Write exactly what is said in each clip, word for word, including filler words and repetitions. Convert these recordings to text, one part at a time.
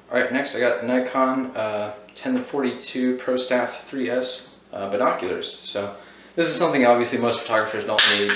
Alright, next I got Nikon uh, ten to forty-two ProStaff three S uh, binoculars. So this is something obviously most photographers don't need.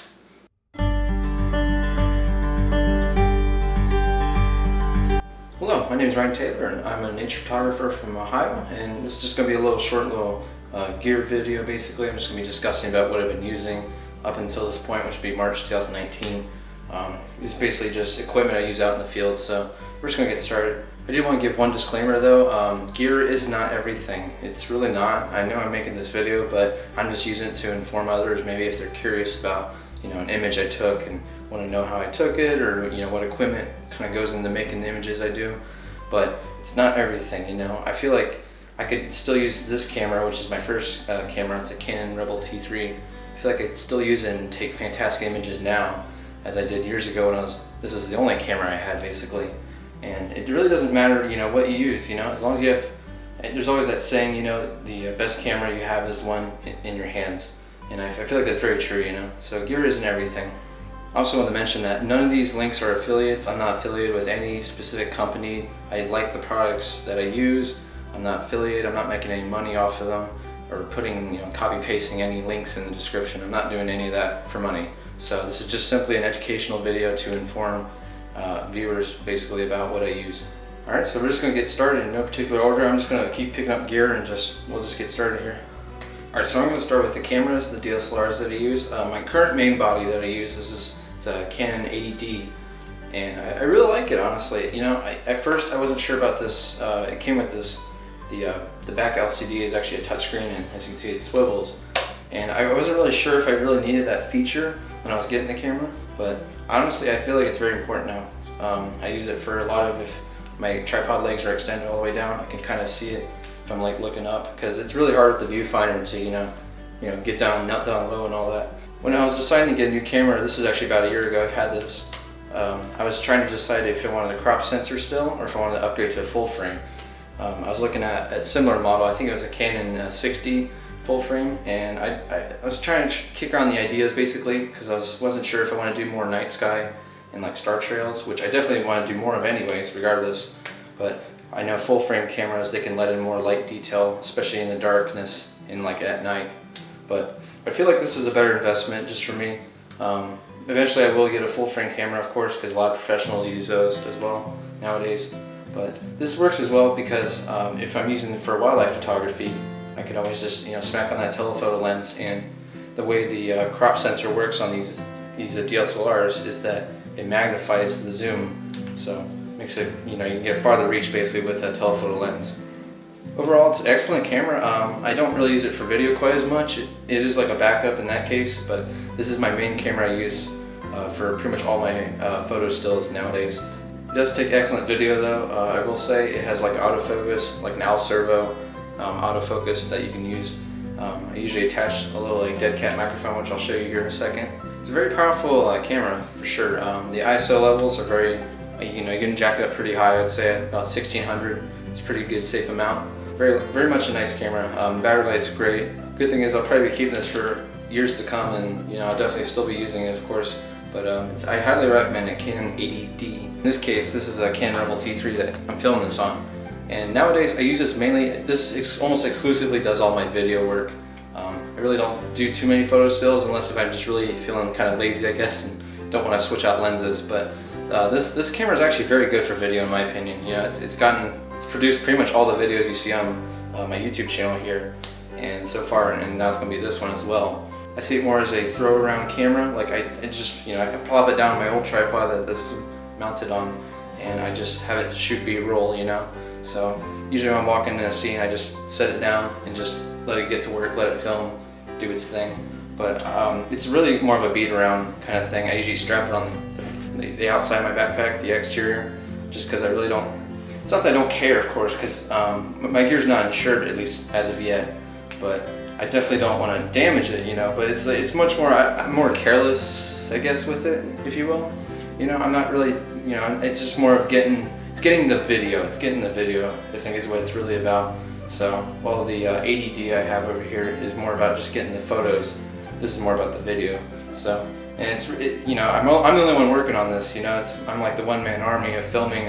Hello, my name is Ryan Taylor and I'm a nature photographer from Ohio, and this is just going to be a little short little uh, gear video basically. I'm just going to be discussing about what I've been using up until this point, which would be March two thousand nineteen. Um, this is basically just equipment I use out in the field, so we're just going to get started. I do want to give one disclaimer though, um, gear is not everything. It's really not. I know I'm making this video, but I'm just using it to inform others, maybe if they're curious about, you know, an image I took and want to know how I took it, or, you know, what equipment kind of goes into making the images I do. But it's not everything, you know. I feel like I could still use this camera, which is my first uh, camera. It's a Canon Rebel T three. I feel like I could still use it and take fantastic images now, as I did years ago when I was, this is the only camera I had basically. And it really doesn't matter, you know, what you use, you know, as long as you have, there's always that saying, you know, the best camera you have is one in your hands. And I feel like that's very true, you know, so gear isn't everything. I also want to mention that none of these links are affiliates. I'm not affiliated with any specific company. I like the products that I use. I'm not affiliated, I'm not making any money off of them, or putting, you know, copy pasting any links in the description. I'm not doing any of that for money. So this is just simply an educational video to inform uh, viewers basically about what I use. Alright, so we're just going to get started in no particular order. I'm just going to keep picking up gear and just we'll just get started here. Alright, so I'm going to start with the cameras, the D S L Rs that I use. Uh, my current main body that I use is this, it's a Canon eighty D, and I, I really like it, honestly. You know, I, at first I wasn't sure about this. Uh, it came with this, the, uh, the back L C D is actually a touchscreen, and as you can see it swivels. And I wasn't really sure if I really needed that feature when I was getting the camera, but honestly I feel like it's very important now. Um, I use it for a lot of, if my tripod legs are extended all the way down, I can kind of see it if I'm like looking up, because it's really hard with the viewfinder to, you know, you know, get down, nut down low and all that. When I was deciding to get a new camera, this is actually about a year ago, I've had this, um, I was trying to decide if I wanted a crop sensor still, or if I wanted to upgrade to a full frame. Um, I was looking at a similar model, I think it was a Canon uh, sixty full frame, and I, I, I was trying to kick around the ideas basically, because I was, wasn't sure if I wanted to do more night sky and like star trails, which I definitely want to do more of anyways, regardless. But I know full frame cameras, they can let in more light detail, especially in the darkness and like at night. But I feel like this is a better investment just for me. Um, eventually I will get a full frame camera, of course, because a lot of professionals use those as well nowadays. But this works as well because um, if I'm using it for wildlife photography, I could always just, you know, smack on that telephoto lens. And the way the uh, crop sensor works on these these uh, D S L Rs is that it magnifies the zoom, so makes it, you know, you can get farther reach basically with a telephoto lens. Overall, it's an excellent camera. Um, I don't really use it for video quite as much. It, it is like a backup in that case, but this is my main camera I use uh, for pretty much all my uh, photo stills nowadays. It does take excellent video though. Uh, I will say it has like autofocus, like an Al Servo um, autofocus that you can use. Um, I usually attach a little like dead cat microphone, which I'll show you here in a second. It's a very powerful uh, camera for sure. Um, the I S O levels are very, you know, you can jack it up pretty high. I'd say at about sixteen hundred. It's a pretty good, safe amount. Very, very much a nice camera. Um, battery life's great. Good thing is I'll probably be keeping this for years to come, and you know I'll definitely still be using it, of course. But um, it's, I highly recommend a Canon eighty D. In this case, this is a Canon Rebel T three that I'm filming this on. And nowadays I use this mainly, this ex almost exclusively does all my video work. Um, I really don't do too many photo stills unless if I'm just really feeling kind of lazy, I guess, and don't want to switch out lenses. But uh, this this camera is actually very good for video in my opinion. You know, it's, it's gotten, it's produced pretty much all the videos you see on uh, my YouTube channel here, and so far, and now it's going to be this one as well. I see it more as a throw around camera. Like I, I just, you know, I can plop it down on my old tripod that this is mounted on, and I just have it shoot B-roll, you know. So usually when I'm walking in a scene, I just set it down and just let it get to work, let it film, do its thing. But um, it's really more of a beat around kind of thing. I usually strap it on the, the outside of my backpack, the exterior, just because I really don't, it's not that I don't care, of course, because um, my gear's not insured, at least as of yet, but I definitely don't want to damage it, you know. But it's it's much more, I, I'm more careless, I guess, with it, if you will. You know, I'm not really, you know, it's just more of getting, it's getting the video, it's getting the video, I think is what it's really about. So while the uh, eighty D I have over here is more about just getting the photos, this is more about the video. So, and it's, it, you know, I'm, I'm the only one working on this, you know, it's, I'm like the one-man army of filming and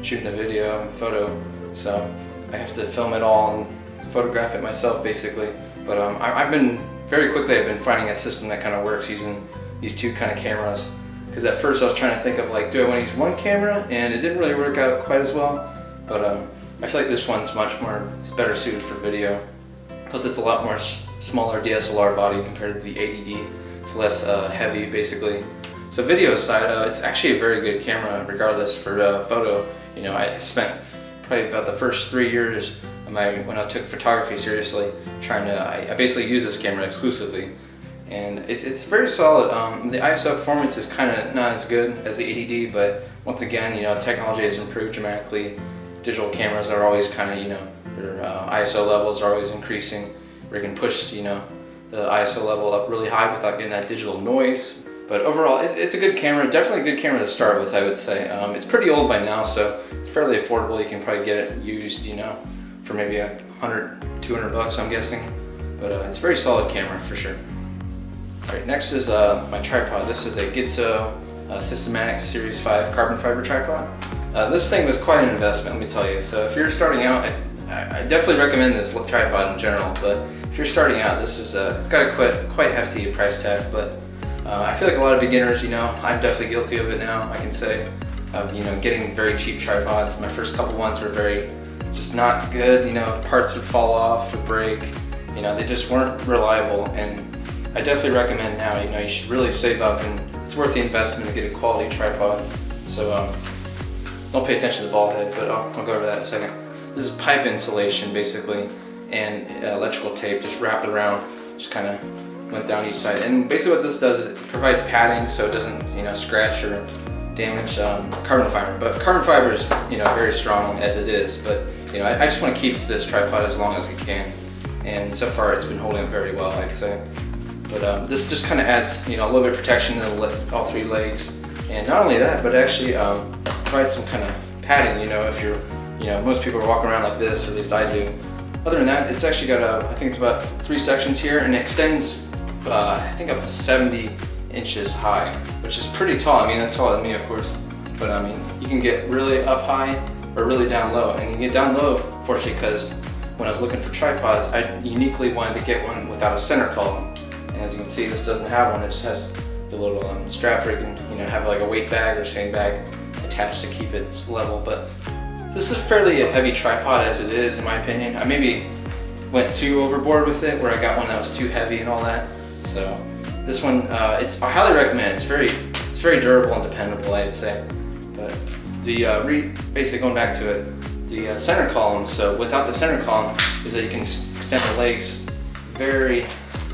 shooting the video and photo, so I have to film it all and photograph it myself basically. But um, I, I've been, very quickly I've been finding a system that kind of works using these two kind of cameras. Because at first I was trying to think of like, do I want to use one camera? And it didn't really work out quite as well. But um, I feel like this one's much more, it's better suited for video. Plus it's a lot more smaller D S L R body compared to the eighty D. It's less uh, heavy basically. So video side, uh, it's actually a very good camera regardless for uh, photo. You know, I spent probably about the first three years of my, when I took photography seriously, trying to, I, I basically use this camera exclusively. And it's, it's very solid. Um, the I S O performance is kind of not as good as the eighty D, but once again, you know, technology has improved dramatically. Digital cameras are always kind of, you know, their uh, I S O levels are always increasing, where you can push, you know, the I S O level up really high without getting that digital noise. But overall, it, it's a good camera, definitely a good camera to start with, I would say. Um, it's pretty old by now, so it's fairly affordable. You can probably get it used, you know, for maybe a hundred, two hundred bucks, I'm guessing. But uh, it's a very solid camera for sure. Alright, next is uh, my tripod. This is a Gitzo uh, Systematic Series five carbon fiber tripod. Uh, this thing was quite an investment, let me tell you. So if you're starting out, I, I definitely recommend this tripod in general, but if you're starting out, this is uh, it's got a quite, quite hefty price tag, but uh, I feel like a lot of beginners, you know, I'm definitely guilty of it now, I can say, of, you know, getting very cheap tripods. My first couple ones were very, just not good, you know, parts would fall off or break, you know, they just weren't reliable. And I definitely recommend now, you know, you should really save up, and it's worth the investment to get a quality tripod. So um, don't pay attention to the ball head, but I'll, I'll go over that in a second. This is pipe insulation basically, and uh, electrical tape just wrapped around, just kind of went down each side. And basically what this does is it provides padding so it doesn't, you know, scratch or damage um, carbon fiber. But carbon fiber is, you know, very strong as it is, but you know, I, I just want to keep this tripod as long as I can. And so far it's been holding up very well, I'd say. But um, this just kind of adds, you know, a little bit of protection to all three legs. And not only that, but actually um, provides some kind of padding, you know, if you're, you know, most people are walking around like this, or at least I do. Other than that, it's actually got, a, I think it's about three sections here, and it extends, uh, I think up to seventy inches high, which is pretty tall. I mean, that's taller than me, of course. But I mean, you can get really up high or really down low. And you can get down low, fortunately, because when I was looking for tripods, I uniquely wanted to get one without a center column. And as you can see, this doesn't have one. It just has the little um, strap where you can, you know, have like a weight bag or sandbag attached to keep it level. But this is fairly a heavy tripod as it is, in my opinion. I maybe went too overboard with it, where I got one that was too heavy and all that. So this one, uh, it's I highly recommend. It's very, it's very durable and dependable, I'd say. But the uh, re basically going back to it, the uh, center column. So without the center column, is that you can extend the legs very,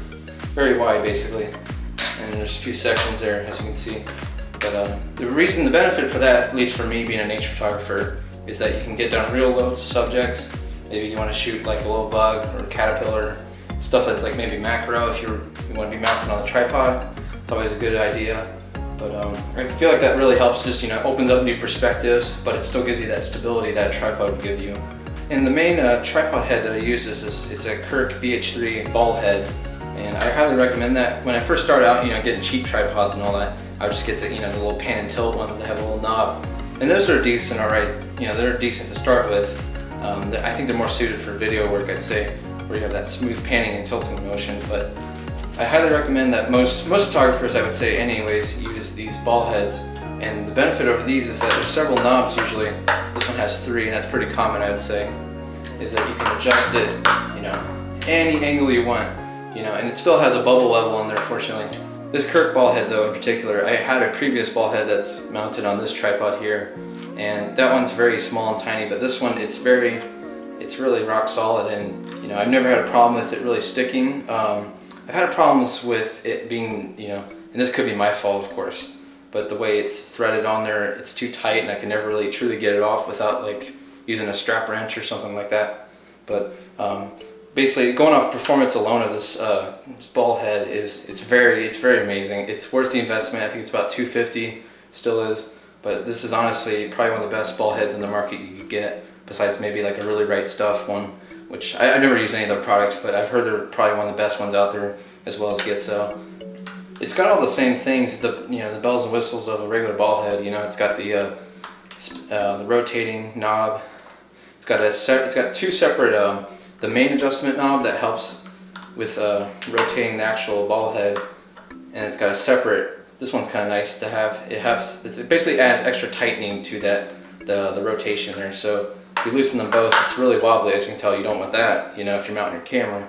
very wide, basically. And there's a few sections there, as you can see. But uh, the reason, the benefit for that, at least for me being a nature photographer, is that you can get down real low subjects. Maybe you want to shoot like a little bug or caterpillar, stuff that's like maybe macro. If you're, you want to be mounted on a tripod, it's always a good idea. But um, I feel like that really helps, just, you know, opens up new perspectives, but it still gives you that stability that a tripod would give you. And the main uh, tripod head that I use is this, it's a Kirk B H three ball head. And I highly recommend that. When I first started out, you know, getting cheap tripods and all that, I would just get the, you know, the little pan and tilt ones that have a little knob. And those are decent, all right. You know, they're decent to start with. Um, I think they're more suited for video work, I'd say, where you have that smooth panning and tilting motion. But I highly recommend that most most photographers, I would say, anyways, use these ball heads. And the benefit over these is that there's several knobs usually. This one has three, and that's pretty common, I'd say. Is that you can adjust it, you know, any angle you want. You know, and it still has a bubble level in there, fortunately. This Kirk ball head, though, in particular, I had a previous ball head that's mounted on this tripod here, and that one's very small and tiny, but this one, it's very, it's really rock solid, and, you know, I've never had a problem with it really sticking. Um, I've had problems with it being, you know, and this could be my fault, of course, but the way it's threaded on there, it's too tight, and I can never really truly get it off without, like, using a strap wrench or something like that. But, um, basically, going off performance alone of this, uh, this ball head is it's very it's very amazing. It's worth the investment. I think it's about two hundred fifty dollars, still is. But this is honestly probably one of the best ball heads in the market you could get, besides maybe like a Really Right Stuff one, which I, I've never used any of their products, but I've heard they're probably one of the best ones out there, as well as Gitzo. It's got all the same things, the you know the bells and whistles of a regular ball head. You know, it's got the uh, uh, the rotating knob. It's got a se it's got two separate, um, the main adjustment knob that helps with uh, rotating the actual ball head, and it's got a separate, this one's kind of nice to have. It helps, it basically adds extra tightening to that, the, the rotation there. So if you loosen them both, it's really wobbly, as you can tell. You don't want that, you know, if you're mounting your camera.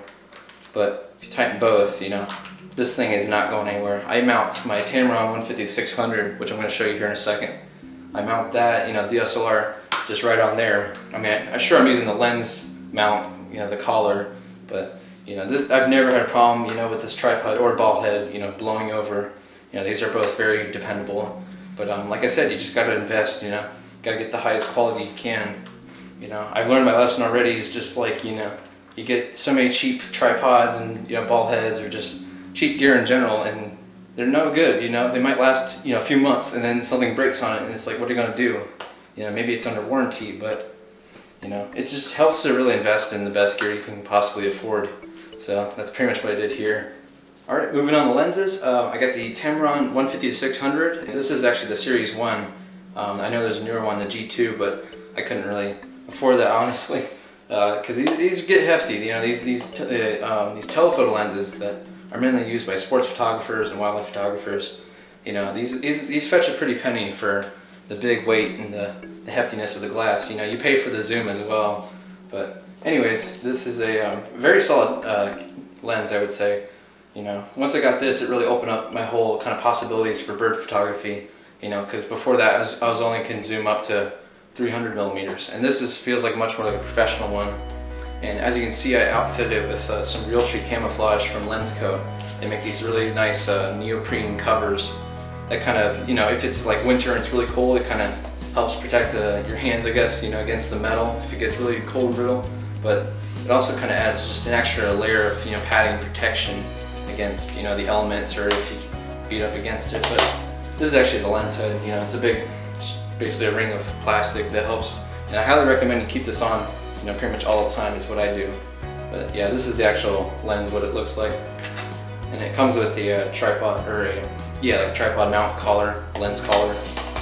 But if you tighten both, you know, this thing is not going anywhere. I mount my Tamron one fifty to six hundred, which I'm going to show you here in a second. I mount that, you know, D S L R just right on there. I mean, I'm sure I'm using the lens mount, you know, the collar, but you know, this, I've never had a problem, you know, with this tripod or ball head, you know, blowing over. You know, these are both very dependable. But um, like I said, you just got to invest, you know, got to get the highest quality you can. You know, I've learned my lesson already. It's just like, you know, you get so many cheap tripods and, you know, ball heads or just cheap gear in general, and they're no good. You know, they might last, you know, a few months and then something breaks on it, and it's like, what are you going to do? You know, maybe it's under warranty, but, you know, it just helps to really invest in the best gear you can possibly afford. So that's pretty much what I did here. Alright, moving on to lenses, uh, I got the Tamron one fifty to six hundred. This is actually the Series one. Um, I know there's a newer one, the G two, but I couldn't really afford that, honestly, because uh, these, these get hefty. You know, these these t uh, um, these telephoto lenses that are mainly used by sports photographers and wildlife photographers. You know, these these these fetch a pretty penny for the big weight and the, the heftiness of the glass. You know, you pay for the zoom as well. But anyways, this is a um, very solid uh, lens, I would say. You know, once I got this, it really opened up my whole kind of possibilities for bird photography. You know, because before that, I was, I was only can zoom up to three hundred millimeters, and this is feels like much more like a professional one. And as you can see, I outfitted it with uh, some Realtree camouflage from Lensco. They make these really nice uh, neoprene covers that kind of, you know, if it's like winter and it's really cold, it kind of helps protect uh, your hands, I guess, you know, against the metal if it gets really cold and brittle. But it also kind of adds just an extra layer of, you know, padding protection against, you know, the elements, or if you beat up against it. But this is actually the lens hood. You know, it's a big, basically a ring of plastic that helps. And I highly recommend you keep this on, you know, pretty much all the time is what I do. But yeah, this is the actual lens, what it looks like. And it comes with the uh, tripod, or a, yeah, like tripod mount collar, lens collar.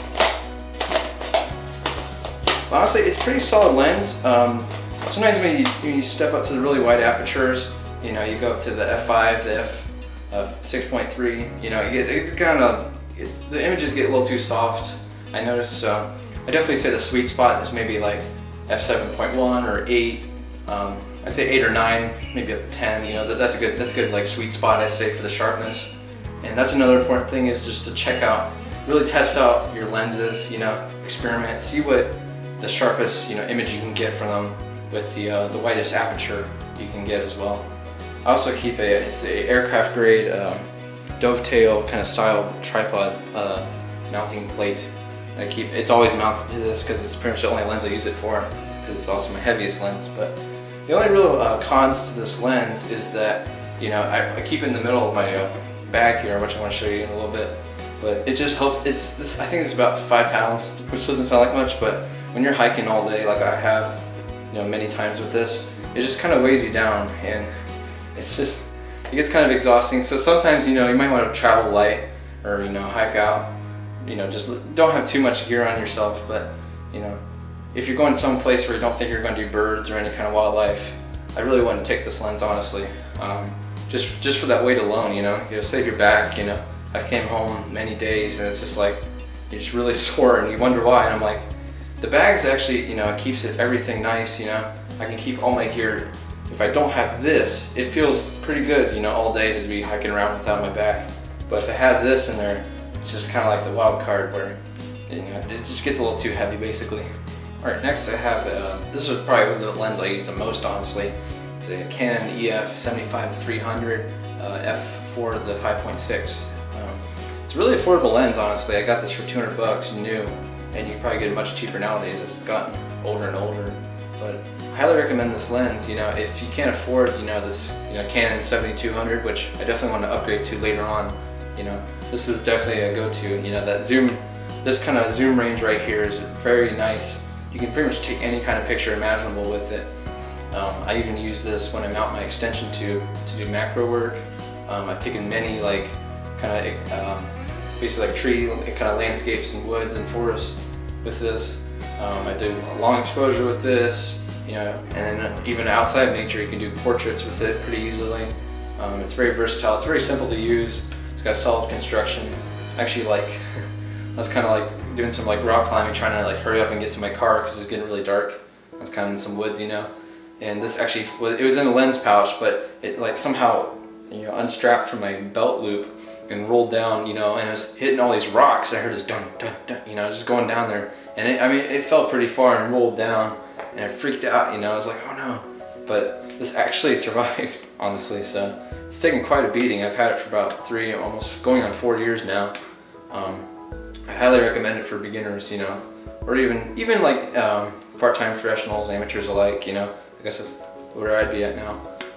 But honestly, it's a pretty solid lens. Um, sometimes when you, when you step up to the really wide apertures, you know, you go up to the f five, the f six point three, you know, it, it's kind of, it, the images get a little too soft, I noticed. So I definitely say the sweet spot is maybe like f seven point one or eight. Um, I'd say eight or nine, maybe up to ten. You know, that, that's a good, that's a good like sweet spot, I say, for the sharpness. And that's another important thing, is just to check out, really test out your lenses. You know, experiment, see what the sharpest, you know, image you can get from them with the uh, the widest aperture you can get as well. I also keep a, it's a aircraft grade um, dovetail kind of style tripod uh, mounting plate. I keep, it's always mounted to this because it's pretty much the only lens I use it for, because it's also my heaviest lens. But the only real uh, cons to this lens is that, you know, I, I keep it in the middle of my uh, bag here, which I want to show you in a little bit. But it just helps. It's this. I think it's about five pounds, which doesn't sound like much, but when you're hiking all day, like I have, you know, many times with this, it just kind of weighs you down, and it's just, it gets kind of exhausting. So sometimes, you know, you might want to travel light, or, you know, hike out, you know, just don't have too much gear on yourself. But, you know, if you're going someplace where you don't think you're going to do birds or any kind of wildlife, I really wouldn't take this lens, honestly. Um, just just for that weight alone, you know, it'll save your back. You know, I've came home many days and it's just like, you're just really sore and you wonder why. And I'm like, the bag's actually, you know, it keeps it, everything nice. You know, I can keep all my gear. If I don't have this, it feels pretty good, you know, all day to be hiking around without my back. But if I have this in there, it's just kind of like the wild card where, you know, it just gets a little too heavy, basically. All right, next I have, uh, this is probably the lens I use the most, honestly. It's a Canon E F seventy-five to three hundred, uh, f four to five point six. Um, it's a really affordable lens, honestly. I got this for two hundred bucks new, and you can probably get it much cheaper nowadays as it's gotten older and older. But I highly recommend this lens. You know, if you can't afford, you know, this, you know, Canon seventy-two hundred, which I definitely want to upgrade to later on, you know, this is definitely a go-to. You know, that zoom, this kind of zoom range right here is very nice. You can pretty much take any kind of picture imaginable with it. Um, I even use this when I mount my extension tube to do macro work. Um, I've taken many like kind of um, basically like tree kind of landscapes and woods and forests, with this. Um, I do a long exposure with this, you know, and then even outside of nature, you can do portraits with it pretty easily. Um, it's very versatile. It's very simple to use. It's got solid construction. Actually, like, I was kind of like doing some like rock climbing, trying to like hurry up and get to my car because it was getting really dark. I was kind of in some woods, you know. And this actually, it was in a lens pouch, but it like somehow, you know, unstrapped from my belt loop and rolled down, you know, and it was hitting all these rocks. I heard this dun dun dun, you know, just going down there. And it, I mean, it fell pretty far and rolled down, and I freaked out, you know. I was like, oh no. But this actually survived, honestly, so it's taken quite a beating. I've had it for about three, almost going on four years now. Um, I highly recommend it for beginners, you know, or even even like um, part-time professionals, amateurs alike, you know. I guess that's where I'd be at now.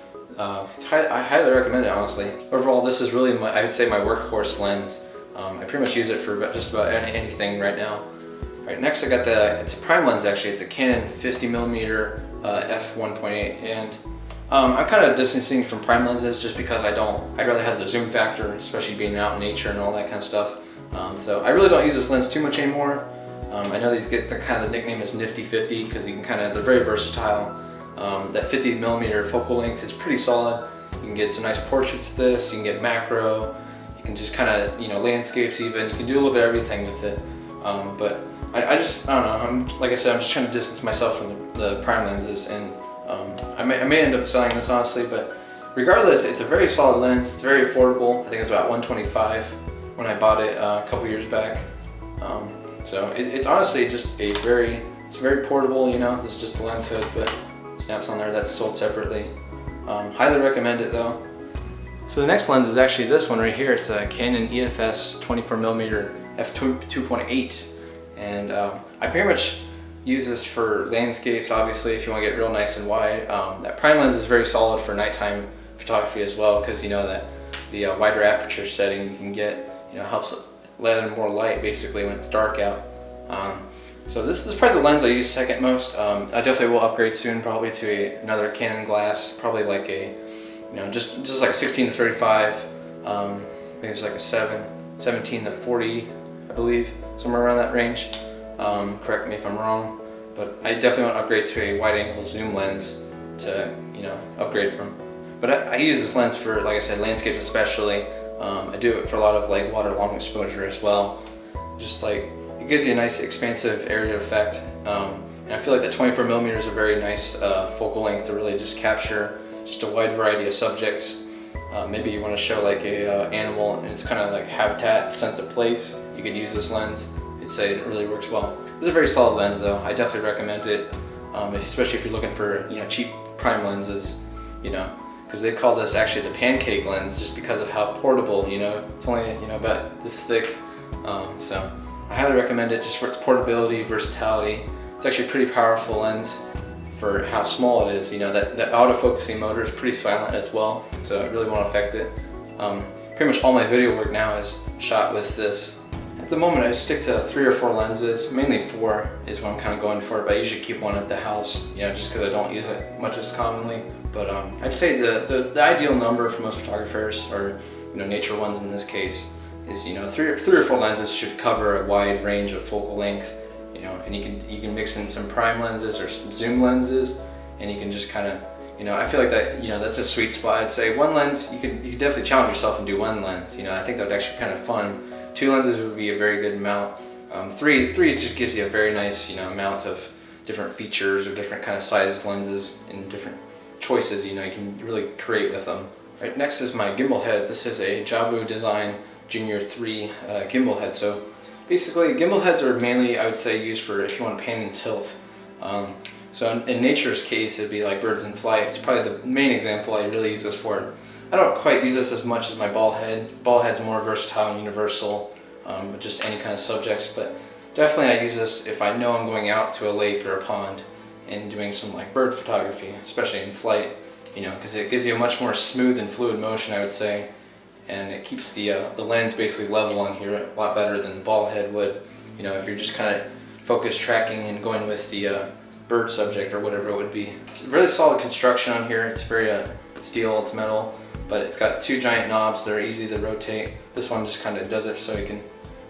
Uh, it's high, I highly recommend it, honestly. Overall, this is really, my, I would say, my workhorse lens. Um, I pretty much use it for about, just about any, anything right now. All right, next I got the, it's a prime lens actually. It's a Canon fifty millimeter uh, f one point eight, and um, I'm kind of distancing from prime lenses just because I don't, I'd rather have the zoom factor, especially being out in nature and all that kind of stuff. Um, so I really don't use this lens too much anymore. Um, I know these get the kind of the nickname is Nifty fifty because you can kind of, they're very versatile. Um, that fifty millimeter focal length is pretty solid. You can get some nice portraits with this, you can get macro, you can just kind of, you know, landscapes even, you can do a little bit of everything with it. Um, but I, I just, I don't know, I'm, like I said, I'm just trying to distance myself from the, the prime lenses, and um, I, may, I may end up selling this honestly, but regardless, it's a very solid lens, it's very affordable. I think it was about one twenty-five when I bought it uh, a couple years back. Um, so it, it's honestly just a very, it's very portable, you know, this is just a lens hood, but snaps on there, that's sold separately. Um, highly recommend it though. So the next lens is actually this one right here. It's a Canon E F S twenty-four millimeter f two point eight, and um, I pretty much use this for landscapes, obviously, if you want to get real nice and wide. Um, that prime lens is very solid for nighttime photography as well, because you know that the uh, wider aperture setting you can get, you know, helps let in more light basically when it's dark out. Um, So this is probably the lens I use second most. Um, I definitely will upgrade soon, probably to a, another Canon glass, probably like a, you know, just just like sixteen to thirty-five. Um, I think it's like a seven, seventeen to forty, I believe, somewhere around that range. Um, correct me if I'm wrong, but I definitely want to upgrade to a wide-angle zoom lens to, you know, upgrade from. But I, I use this lens for, like I said, landscapes especially. Um, I do it for a lot of like water long exposure as well. Just like, it gives you a nice expansive area effect, um, and I feel like the twenty-four millimeter is a very nice uh, focal length to really just capture just a wide variety of subjects. Uh, maybe you want to show like a uh, animal and it's kind of like habitat, sense of place. You could use this lens. I'd say it really works well. It's a very solid lens though. I definitely recommend it, um, especially if you're looking for, you know, cheap prime lenses, you know, because they call this actually the pancake lens just because of how portable, you know. It's only, you know, about this thick, um, so. I highly recommend it just for its portability, versatility. It's actually a pretty powerful lens for how small it is. You know, that, that autofocusing motor is pretty silent as well, so it really won't affect it. Um, pretty much all my video work now is shot with this. At the moment I stick to three or four lenses, mainly four is what I'm kind of going for, but I usually keep one at the house, you know, just because I don't use it much as commonly. But um, I'd say the, the, the ideal number for most photographers, or, you know, nature ones in this case, is, you know, three or, three or four lenses should cover a wide range of focal length, you know, and you can you can mix in some prime lenses or some zoom lenses, and you can just kind of, you know, I feel like that, you know, that's a sweet spot. I'd say one lens, you could you could definitely challenge yourself and do one lens, you know. I think that would actually be kind of fun. Two lenses would be a very good amount. Um, three three just gives you a very nice, you know, amount of different features or different kind of sizes lenses and different choices, you know, you can really create with them. All right, next is my gimbal head. This is a Jabu Design Junior three uh, gimbal head. So basically gimbal heads are mainly, I would say, used for if you want to pan and tilt. Um, so in, in nature's case, it'd be like birds in flight. It's probably the main example I really use this for. I don't quite use this as much as my ball head. Ball head's more versatile and universal, um, with just any kind of subjects, but definitely I use this if I know I'm going out to a lake or a pond and doing some like bird photography, especially in flight, you know, because it gives you a much more smooth and fluid motion, I would say. And it keeps the uh, the lens basically level on here a lot better than the ball head would. You know, if you're just kind of focus tracking and going with the uh, bird subject or whatever it would be. It's a really solid construction on here. It's very uh, steel, it's metal, but it's got two giant knobs that are easy to rotate. This one just kind of does it so you can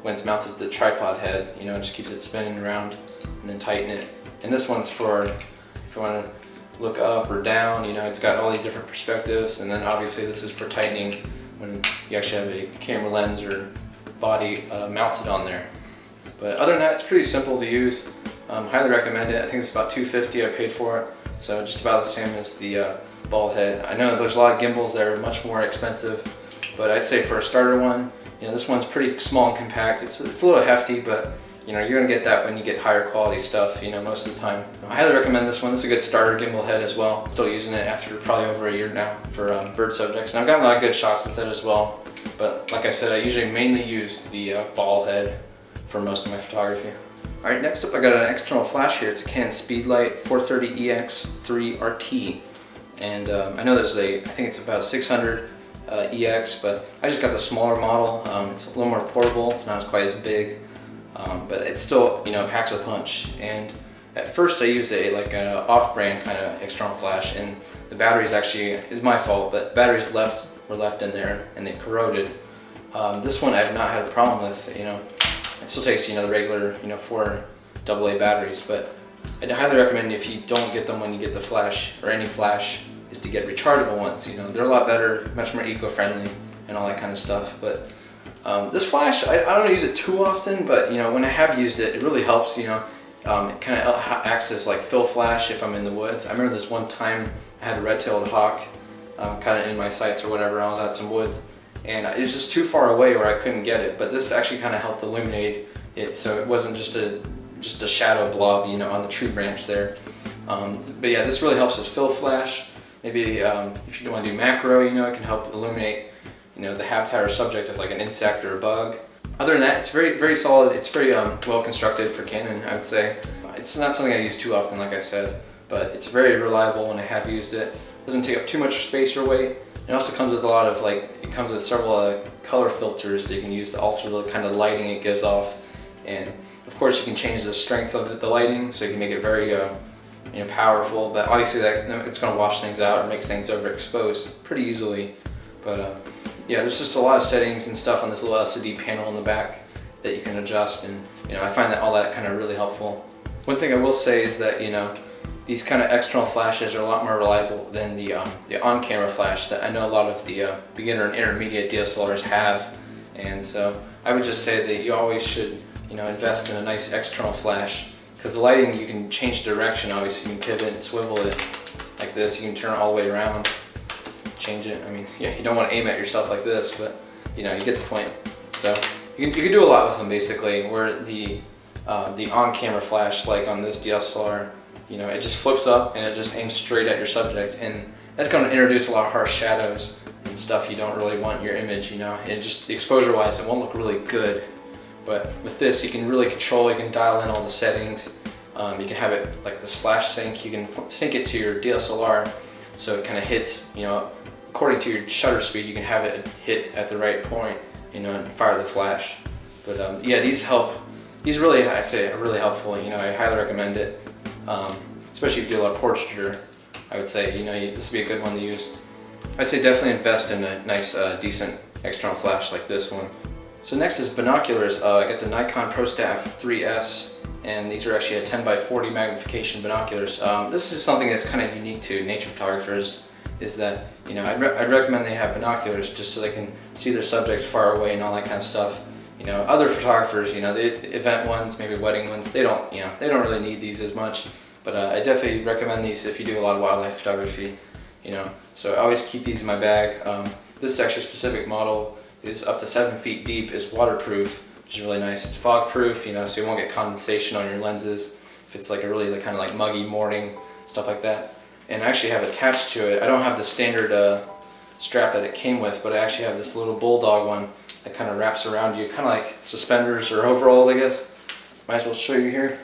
when it's mounted to the tripod head, you know, it just keeps it spinning around, and then tighten it. And this one's for if you want to look up or down, you know, it's got all these different perspectives. And then obviously this is for tightening when you actually have a camera lens or body uh, mounted on there. But other than that, it's pretty simple to use. Um, highly recommend it. I think it's about two fifty I paid for it, so just about the same as the uh, ball head. I know there's a lot of gimbals that are much more expensive, but I'd say for a starter one, you know, this one's pretty small and compact. It's, it's a little hefty, but you know, you're gonna get that when you get higher quality stuff, you know, most of the time. I highly recommend this one. This is a good starter gimbal head as well. Still using it after probably over a year now for um, bird subjects. And I've gotten a lot of good shots with it as well. But like I said, I usually mainly use the uh, ball head for most of my photography. All right, next up I got an external flash here. It's a Canon Speedlight four thirty E X three R T. And um, I know there's a, I think it's about six hundred uh, E X, but I just got the smaller model. Um, it's a little more portable. It's not quite as big, um, but it still, you know, packs a punch. And at first I used a like an off-brand kind of external flash, and the batteries actually, is my fault, but batteries left were left in there and they corroded. Um, this one I've not had a problem with, you know. It still takes, you know, the regular, you know, four double A batteries, but I'd highly recommend if you don't get them when you get the flash, or any flash, is to get rechargeable ones. You know, they're a lot better, much more eco-friendly, and all that kind of stuff. But um, this flash, I, I don't use it too often, but you know, when I have used it, it really helps. You know, um, it kind of acts as like fill flash if I'm in the woods. I remember this one time I had a red-tailed hawk, um, kind of in my sights or whatever. I was at some woods, and it was just too far away where I couldn't get it. But this actually kind of helped illuminate it, so it wasn't just a just a shadow blob, you know, on the tree branch there. Um, but yeah, this really helps as fill flash. Maybe um, if you want to do macro, you know, it can help illuminate, you know, the habitat or subject of like an insect or a bug. Other than that, it's very, very solid. It's very um, well constructed for Canon, I would say. It's not something I use too often, like I said, but it's very reliable when I have used it. It doesn't take up too much space or weight. It also comes with a lot of like, it comes with several uh, color filters that you can use to alter the kind of lighting it gives off. And of course you can change the strength of the lighting, so you can make it very uh, you know, powerful, but obviously that it's going to wash things out or makes things overexposed pretty easily. But uh, yeah, there's just a lot of settings and stuff on this little L C D panel in the back that you can adjust, and you know, I find that all that kind of really helpful. One thing I will say is that, you know, these kind of external flashes are a lot more reliable than the, um, the on-camera flash that I know a lot of the uh, beginner and intermediate D S L Rs have. And so I would just say that you always should, you know, invest in a nice external flash, because the lighting, you can change direction. Obviously you can pivot and swivel it like this. You can turn it all the way around, change it. I mean, yeah, you don't want to aim at yourself like this, but you know, you get the point. So you can, you can do a lot with them basically, where the, uh, the on-camera flash, like on this D S L R, you know, it just flips up and it just aims straight at your subject, and that's going to introduce a lot of harsh shadows and stuff you don't really want in your image, you know, and just exposure wise it won't look really good. But with this you can really control, you can dial in all the settings, um, you can have it like this flash sync, you can sync it to your D S L R so it kind of hits, you know, according to your shutter speed, you can have it hit at the right point, you know, and fire the flash. But um, yeah, these help, these really, I say, are really helpful, you know, I highly recommend it. Um, especially if you do a lot of portraiture, I would say, you know, this would be a good one to use. I'd say definitely invest in a nice, uh, decent external flash like this one. So next is binoculars. Uh, I got the Nikon ProStaff three S, and these are actually a ten by forty magnification binoculars. Um, this is something that's kind of unique to nature photographers, is that, you know, I'd, re I'd recommend they have binoculars just so they can see their subjects far away and all that kind of stuff. You know, other photographers, you know, the event ones, maybe wedding ones, they don't, you know, they don't really need these as much. But uh, I definitely recommend these if you do a lot of wildlife photography, you know. So I always keep these in my bag. Um, this is actually a specific model. It's up to seven feet deep, is waterproof, which is really nice. It's fog proof, you know, so you won't get condensation on your lenses if it's like a really like, kind of like muggy morning, stuff like that. And I actually have attached to it, I don't have the standard uh, strap that it came with, but I actually have this little bulldog one that kind of wraps around you, kind of like suspenders or overalls, I guess. Might as well show you here.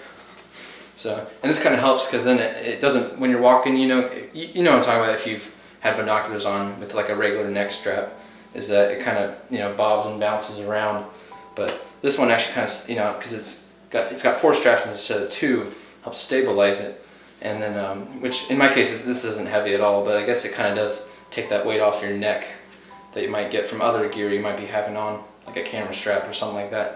So, and this kind of helps because then it, it doesn't, when you're walking, you know, you, you know what I'm talking about if you've had binoculars on with like a regular neck strap, is that it kind of, you know, bobs and bounces around. But this one actually kind of, you know, because it's got, it's got four straps instead of two, helps stabilize it. And then, um, which in my case, this isn't heavy at all, but I guess it kind of does take that weight off your neck that you might get from other gear you might be having on, like a camera strap or something like that.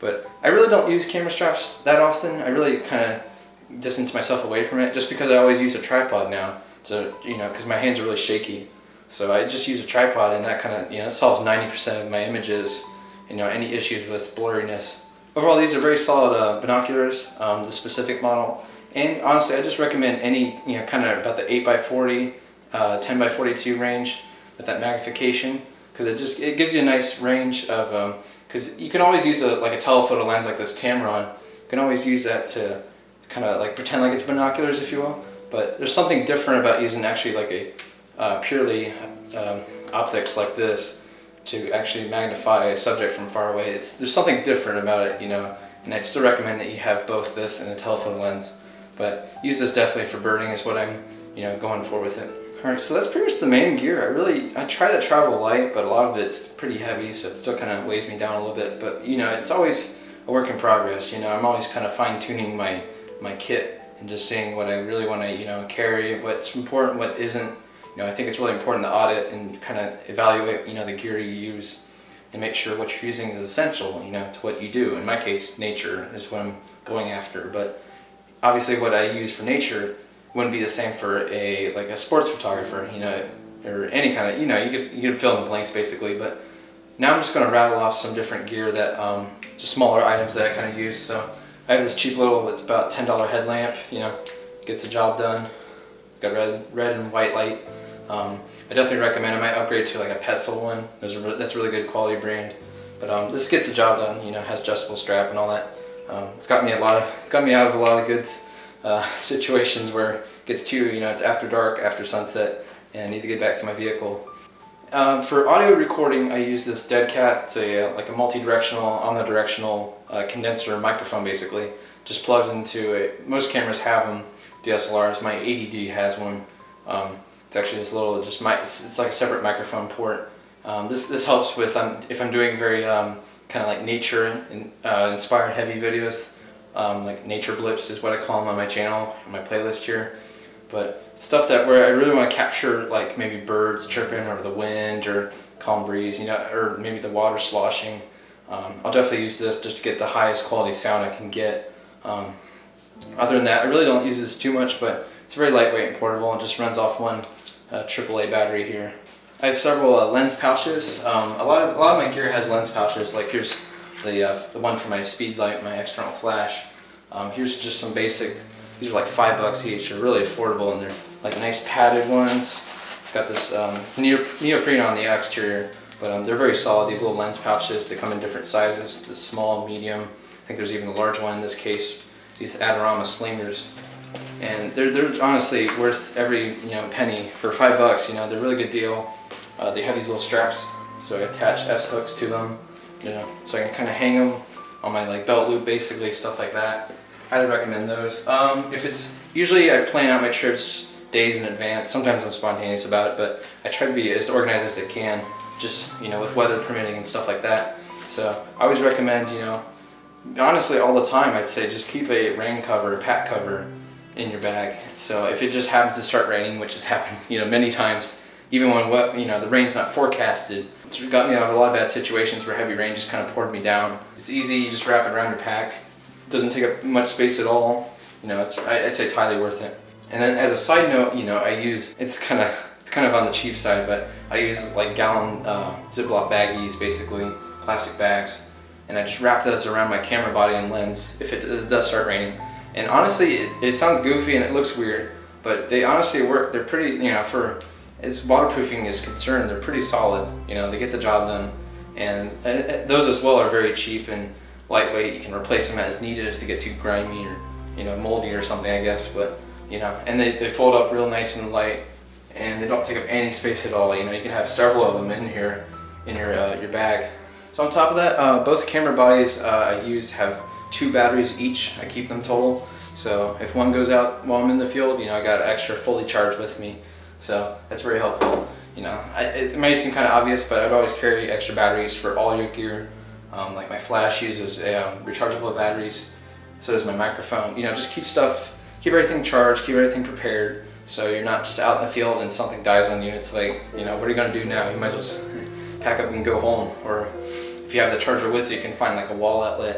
But I really don't use camera straps that often. I really kind of distance myself away from it just because I always use a tripod now. So, you know, because my hands are really shaky. So I just use a tripod, and that kind of, you know, solves ninety percent of my images, you know, any issues with blurriness. Overall, these are very solid uh, binoculars, um, the specific model. And honestly, I just recommend any, you know, kind of about the eight by forty, uh, ten by forty-two range with that magnification, because it just, it gives you a nice range of, because um, you can always use a, like a telephoto lens like this Tamron. You can always use that to kind of like pretend like it's binoculars, if you will. But there's something different about using actually like a uh, purely um, optics like this to actually magnify a subject from far away. It's, there's something different about it, you know, and I'd still recommend that you have both this and a telephoto lens. But use this definitely for birding is what I'm, you know, going for with it. Alright, so that's pretty much the main gear. I really, I try to travel light, but a lot of it's pretty heavy, so it still kind of weighs me down a little bit. But, you know, it's always a work in progress, you know. I'm always kind of fine-tuning my, my kit and just seeing what I really want to, you know, carry, what's important, what isn't. You know, I think it's really important to audit and kind of evaluate, you know, the gear you use and make sure what you're using is essential, you know, to what you do. In my case, nature is what I'm going after, but obviously what I use for nature wouldn't be the same for a like a sports photographer, you know, or any kind of, you know, you could you could fill in the blanks basically. But now I'm just going to rattle off some different gear that um, just smaller items that I kind of use. So I have this cheap little, it's about ten dollar headlamp, you know, gets the job done. It's got red red and white light. Um, I definitely recommend. I might upgrade to like a Petzl one. There's a that's a really good quality brand. But um, this gets the job done. You know, has adjustable strap and all that. Um, it's got me a lot of it's got me out of a lot of good uh, situations where it gets too, you know, it's after dark, after sunset, and I need to get back to my vehicle. Um, for audio recording, I use this Dead Cat. It's a like a multi-directional, omnidirectional uh, condenser microphone. Basically, just plugs into it. Most cameras have them. D S L Rs. My A D D has one. Um, it's actually this little, just my, it's, it's like a separate microphone port. Um, this this helps with um, if I'm doing very um, kind of like nature in, uh, inspired heavy videos, um, like nature blips is what I call them on my channel, on my playlist here. But stuff that where I really want to capture like maybe birds chirping or the wind or calm breeze, you know, or maybe the water sloshing. Um, I'll definitely use this just to get the highest quality sound I can get. Um, other than that, I really don't use this too much, but it's very lightweight and portable. It just runs off one uh, triple A battery here. I have several uh, lens pouches. Um, a lot of a lot of my gear has lens pouches. Like here's the uh, the one for my speed light, my external flash. Um, here's just some basic. These are like five bucks each. They're really affordable, and they're like nice padded ones. It's got this um, it's neoprene on the exterior, but um, they're very solid. These little lens pouches. They come in different sizes. The small, medium. I think there's even a large one in this case. These Adorama slingers. And they're, they're honestly worth every, you know, penny. For five bucks, you know, they're a really good deal. Uh, they have these little straps, so I attach S hooks to them, you know, so I can kind of hang them on my like belt loop, basically, stuff like that. Highly recommend those. Um, if it's usually I plan out my trips days in advance. Sometimes I'm spontaneous about it, but I try to be as organized as I can, just, you know, with weather permitting and stuff like that. So I always recommend, you know, honestly all the time I'd say just keep a rain cover, a pack cover in your bag. So if it just happens to start raining, which has happened, you know, many times, even when what you know the rain's not forecasted, it's got me out of a lot of bad situations where heavy rain just kind of poured me down. It's easy, you just wrap it around your pack. It doesn't take up much space at all. You know, it's I'd say it's highly worth it. And then as a side note, you know, I use it's kind of it's kind of on the cheap side, but I use like gallon uh, Ziploc baggies, basically plastic bags, and I just wrap those around my camera body and lens if it does start raining. And honestly, it, it sounds goofy and it looks weird, but they honestly work. They're pretty, you know, for as waterproofing is concerned, they're pretty solid. You know, they get the job done, and uh, those as well are very cheap and lightweight. You can replace them as needed if they get too grimy or, you know, moldy or something, I guess. But you know, and they, they fold up real nice and light, and they don't take up any space at all. You know, you can have several of them in here in your uh, your bag. So on top of that, uh, both camera bodies uh, I use have two batteries each. I keep them total. So if one goes out while I'm in the field, you know, I got an extra fully charged with me. So that's very helpful. You know, I, it may seem kind of obvious, but I'd always carry extra batteries for all your gear. Um, like my flash uses uh, rechargeable batteries. So does my microphone. You know, just keep stuff, keep everything charged, keep everything prepared. So you're not just out in the field and something dies on you. It's like, you know, what are you gonna do now? You might as well just pack up and go home. Or if you have the charger with you, you can find like a wall outlet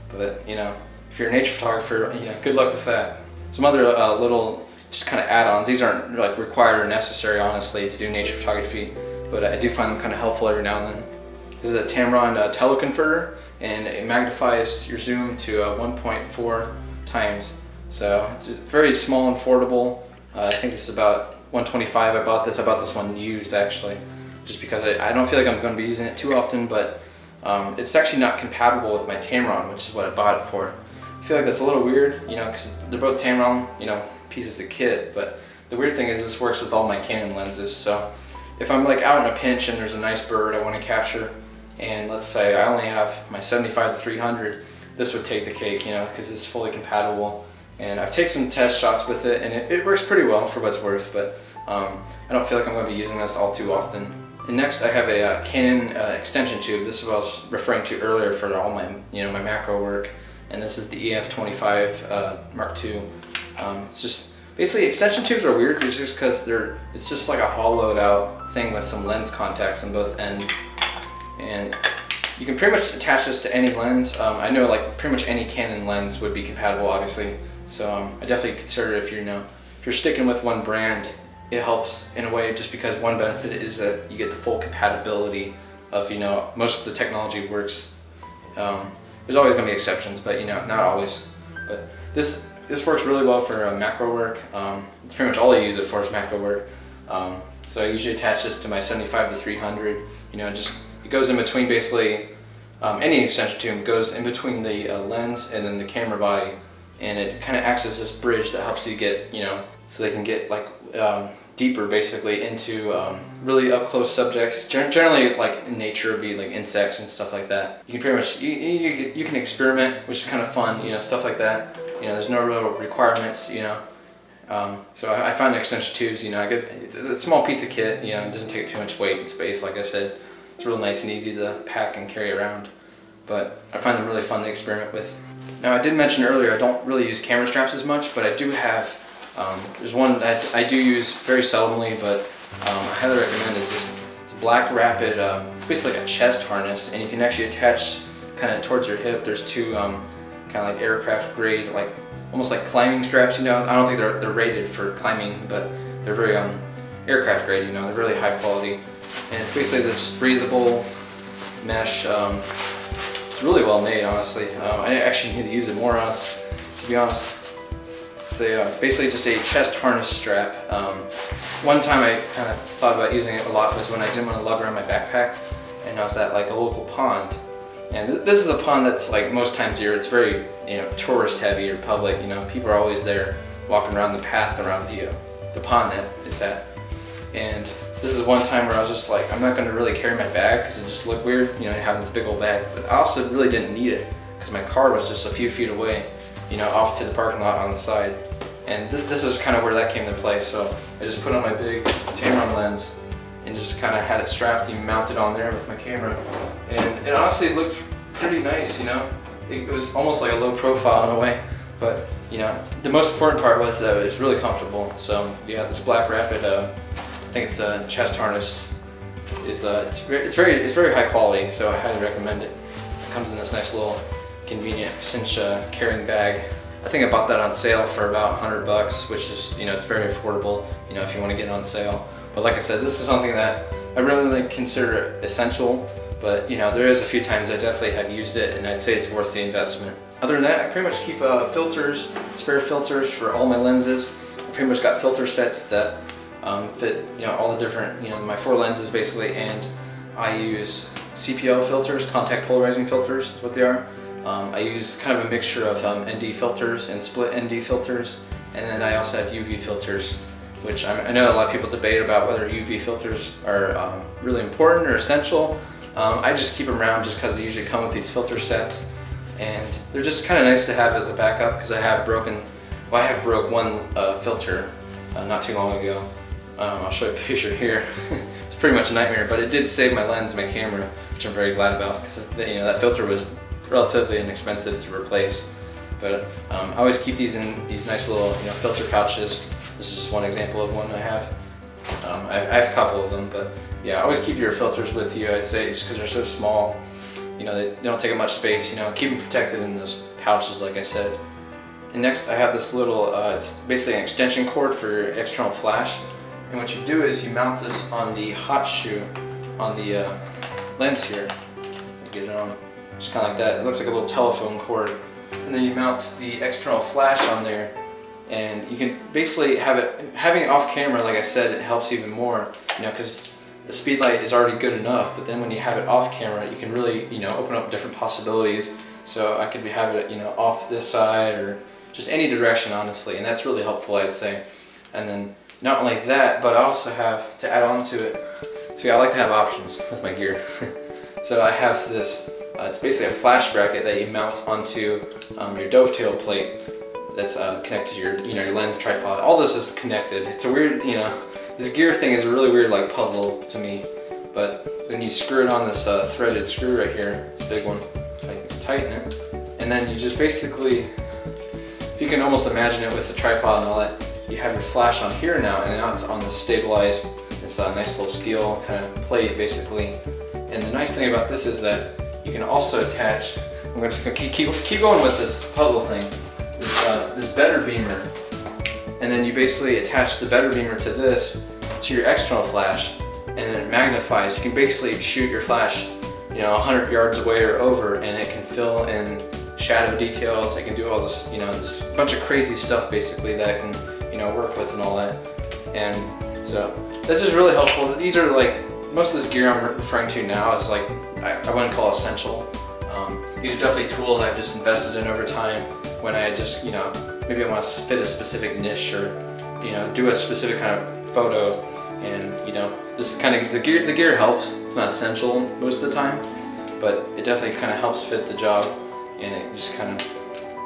But you know, if you're a nature photographer, you know, good luck with that. Some other uh, little just kind of add-ons. These aren't like required or necessary, honestly, to do nature photography, but I do find them kind of helpful every now and then. This is a Tamron uh, teleconverter, and it magnifies your zoom to uh, one point four times. So it's very small and affordable. Uh, I think this is about one twenty-five. I bought this. I bought this one used actually, just because I, I don't feel like I'm going to be using it too often, but um, it's actually not compatible with my Tamron, which is what I bought it for. I feel like that's a little weird, you know, because they're both Tamron, you know, pieces of kit, but the weird thing is this works with all my Canon lenses. So if I'm like out in a pinch and there's a nice bird I want to capture, and let's say I only have my seventy-five to three hundred, this would take the cake, you know, because it's fully compatible. And I've taken some test shots with it, and it, it works pretty well for what it's worth, but um, I don't feel like I'm going to be using this all too often. And next I have a uh, Canon uh, extension tube. This is what I was referring to earlier for all my, you know, my macro work. And this is the E F twenty-five uh, Mark two. Um, it's just, basically extension tubes are weird just because they're, it's just like a hollowed out thing with some lens contacts on both ends. And you can pretty much attach this to any lens. Um, I know like pretty much any Canon lens would be compatible, obviously. So um, I definitely consider it if you're, you know, if you're sticking with one brand, it helps in a way, just because one benefit is that you get the full compatibility of, you know, most of the technology works. Um, there's always going to be exceptions, but you know, not always. But this this works really well for uh, macro work. Um, it's pretty much all I use it for is macro work. Um, so I usually attach this to my seventy-five to three hundred. You know, just it goes in between basically um, any extension tube goes in between the uh, lens and then the camera body, and it kind of acts as this bridge that helps you get, you know, so they can get like um, deeper basically into um, really up close subjects. Gen generally like in nature would be like insects and stuff like that. You can pretty much, you, you, you can experiment, which is kind of fun, you know, stuff like that. You know, there's no real requirements, you know. Um, so I, I find extension tubes, you know, I get, it's, it's a small piece of kit, you know, it doesn't take too much weight and space, like I said. It's real nice and easy to pack and carry around. But I find them really fun to experiment with. Now I did mention earlier I don't really use camera straps as much, but I do have, um, there's one that I do use very seldomly, but um, I highly recommend is this. It's a Black Rapid, um, it's basically like a chest harness, and you can actually attach kind of towards your hip. There's two um, kind of like aircraft grade, like almost like climbing straps, you know. I don't think they're, they're rated for climbing, but they're very um, aircraft grade, you know, they're really high quality. And it's basically this breathable mesh. Um, it's really well made, honestly. Um, I actually need to use it more, honest, to be honest. It's a, uh, basically just a chest harness strap. Um, one time I kind of thought about using it a lot was when I didn't want to lug around my backpack, and I was at like a local pond. And th this is a pond that's like most times a year, it's very, you know, tourist heavy or public, you know, people are always there walking around the path around the, uh, the pond that it's at. And this is one time where I was just like, I'm not going to really carry my bag because it just looked weird, you know, having this big old bag. But I also really didn't need it because my car was just a few feet away, you know, off to the parking lot on the side. And th this is kind of where that came into play. So I just put on my big Tamron lens and just kind of had it strapped and mounted on there with my camera. And it honestly looked pretty nice, you know. It was almost like a low profile in a way. But, you know, the most important part was that it was really comfortable. So yeah, this Black Rapid, uh, I think it's a chest harness. Is uh, it's very, it's very, it's very high quality. So I highly recommend it. It comes in this nice little convenient cinch uh, carrying bag. I think I bought that on sale for about a hundred bucks, which is, you know, it's very affordable. You know, if you want to get it on sale. But like I said, this is something that I really consider essential. But you know, there is a few times I definitely have used it, and I'd say it's worth the investment. Other than that, I pretty much keep uh, filters, spare filters for all my lenses. I pretty much got filter sets that um, fit, you know, all the different, you know, my four lenses basically, and I use C P L filters, contact polarizing filters is what they are. Um, I use kind of a mixture of um, N D filters and split N D filters, and then I also have U V filters, which I, I know a lot of people debate about whether U V filters are um, really important or essential. Um, I just keep them around just because they usually come with these filter sets, and they're just kind of nice to have as a backup because I have broken, well I have broke one uh, filter uh, not too long ago. Um, I'll show you a picture here. It's pretty much a nightmare, but it did save my lens and my camera, which I'm very glad about because, you know, that filter was relatively inexpensive to replace. But um, I always keep these in these nice little, you know, filter pouches. This is just one example of one I have. Um, I, I have a couple of them, but yeah, always keep your filters with you, I'd say, just because they're so small. you know, they, they don't take up much space, you know, keep them protected in those pouches like I said. And next I have this little, uh, it's basically an extension cord for your external flash. And what you do is you mount this on the hot shoe on the uh, lens here. Get it on, just kind of like that. It looks like a little telephone cord. And then you mount the external flash on there, and you can basically have it, having it off camera, like I said, it helps even more, you know, because the speed light is already good enough, but then when you have it off camera, you can really, you know, open up different possibilities. So I could be having it, you know, off this side or just any direction, honestly, and that's really helpful, I'd say. And then not only that, but I also have, to add on to it, so yeah, I like to have options with my gear. So I have this, uh, it's basically a flash bracket that you mount onto um, your dovetail plate that's uh, connected to your, you know, your lens and tripod. All this is connected. It's a weird, you know, this gear thing is a really weird like puzzle to me, but then you screw it on this uh, threaded screw right here, this big one, so you can tighten it, and then you just basically, if you can almost imagine it with the tripod and all that, you have your flash on here now, and now it's on this stabilized, this uh, nice little steel kind of plate basically. And the nice thing about this is that you can also attach, I'm going to keep, keep, keep going with this puzzle thing, this, uh, this better beamer. And then you basically attach the better beamer to this, to your external flash, and then it magnifies. You can basically shoot your flash, you know, a hundred yards away or over, and it can fill in shadow details. It can do all this, you know, just a bunch of crazy stuff basically that it can, you know, work with and all that. And so this is really helpful. These are like, most of this gear I'm referring to now is like, I, I wouldn't call essential. Um, these are definitely tools I've just invested in over time when I just, you know, maybe I want to fit a specific niche or, you know, do a specific kind of photo. And, you know, this kind of, the gear, the gear helps. It's not essential most of the time, but it definitely kind of helps fit the job, and it just kind of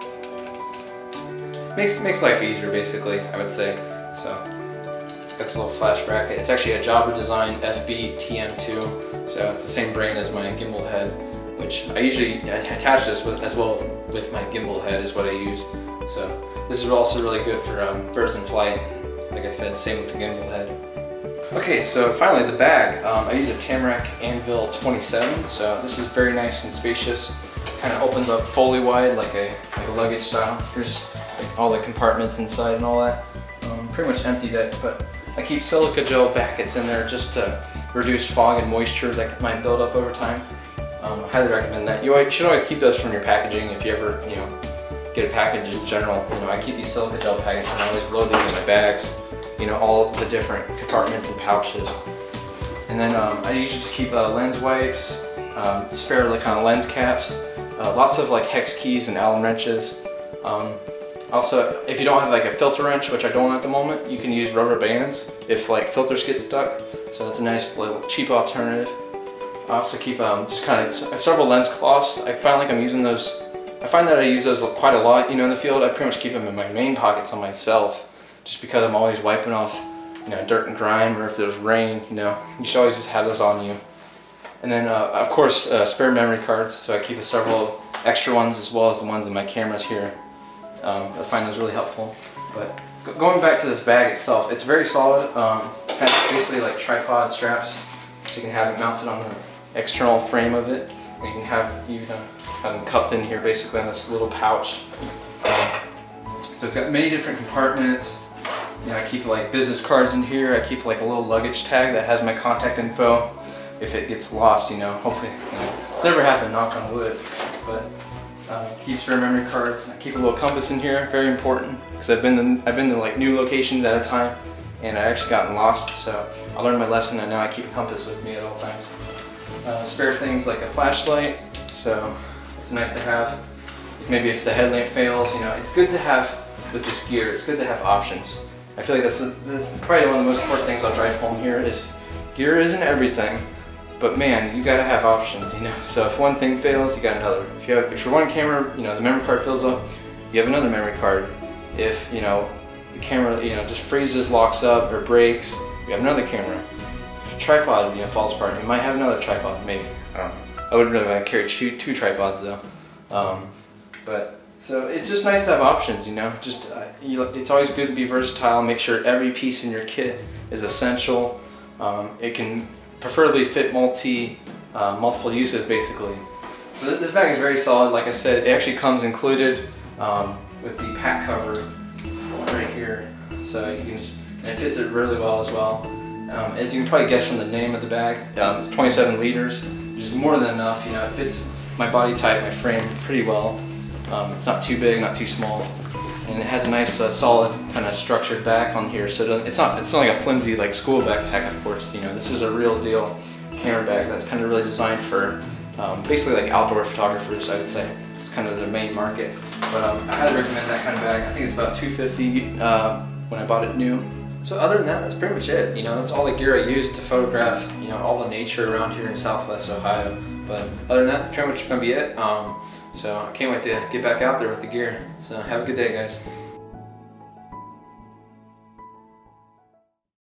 makes, makes life easier basically, I would say. So. That's a little flash bracket. It's actually a Jabra Design F B T M two, so it's the same brain as my gimbal head, which I usually attach this with as well with my gimbal head is what I use. So this is also really good for um, birds in flight. Like I said, same with the gimbal head. Okay, so finally the bag. Um, I use a Tamrac Anvil twenty-seven, so this is very nice and spacious. Kind of opens up fully wide like a, like a luggage style. Here's like all the compartments inside and all that. Um, pretty much emptied it, but I keep silica gel packets in there just to reduce fog and moisture that might build up over time. Um, I highly recommend that. You should always keep those from your packaging if you ever, you know, get a package in general. You know, I keep these silica gel packets and I always load these in my bags. You know, all the different compartments and pouches. And then um, I usually just keep uh, lens wipes, um, spare like kind of lens caps, uh, lots of like hex keys and Allen wrenches. Um, Also, if you don't have like a filter wrench, which I don't at the moment, you can use rubber bands if like filters get stuck. So that's a nice little cheap alternative. I also keep um, just kind of several lens cloths. I find like I'm using those, I find that I use those quite a lot, you know, in the field. I pretty much keep them in my main pockets on myself, just because I'm always wiping off, you know, dirt and grime, or if there's rain, you know, you should always just have those on you. And then, uh, of course, uh, spare memory cards. So I keep several extra ones as well as the ones in my cameras here. Um, I find those really helpful. But going back to this bag itself, it's very solid. Um, basically like tripod straps, so you can have it mounted on the external frame of it. And you can have you know, have them cupped in here basically in this little pouch. Um, so it's got many different compartments. You know, I keep like business cards in here. I keep like a little luggage tag that has my contact info if it gets lost. You know, hopefully, you know, it's never happened. Knock on wood, but. Uh, keep spare memory cards. I keep a little compass in here, very important, because I've been to, I've been to like new locations at a time, and I actually gotten lost. So I learned my lesson, and now I keep a compass with me at all times. Uh, spare things like a flashlight, so it's nice to have. Maybe if the headlamp fails, you know, it's good to have with this gear. It's good to have options. I feel like that's, a, that's probably one of the most important things I'll drive home here. Is gear isn't everything. But man, you gotta have options, you know. So if one thing fails, you got another. If you have, if your one camera, you know, the memory card fills up, you have another memory card. If you know the camera, you know, just freezes, locks up, or breaks, you have another camera. If your tripod, you know, falls apart, you might have another tripod, maybe. I don't know. I wouldn't really want to carry two, two tripods though. Um, but so it's just nice to have options, you know. Just uh, you, it's always good to be versatile. Make sure every piece in your kit is essential. Um, it can preferably fit multi, uh, multiple uses basically. So this bag is very solid. Like I said, it actually comes included um, with the pack cover right here. So you can, just, and it fits it really well as well. Um, as you can probably guess from the name of the bag, um, it's twenty-seven liters, which is more than enough. You know, it fits my body type, my frame pretty well. Um, it's not too big, not too small, and it has a nice, uh, solid kind of structured back on here. So it doesn't, it's not, it's not like a flimsy like school backpack. Of course, you know, this is a real deal camera bag that's kind of really designed for um, basically like outdoor photographers. I would say it's kind of the main market. But um, I highly recommend that kind of bag. I think it's about two fifty uh, when I bought it new. So other than that, that's pretty much it. You know, that's all the gear I used to photograph, you know, all the nature around here in Southwest Ohio. But other than that, that's pretty much gonna be it. Um, so I can't wait to get back out there with the gear. So have a good day, guys.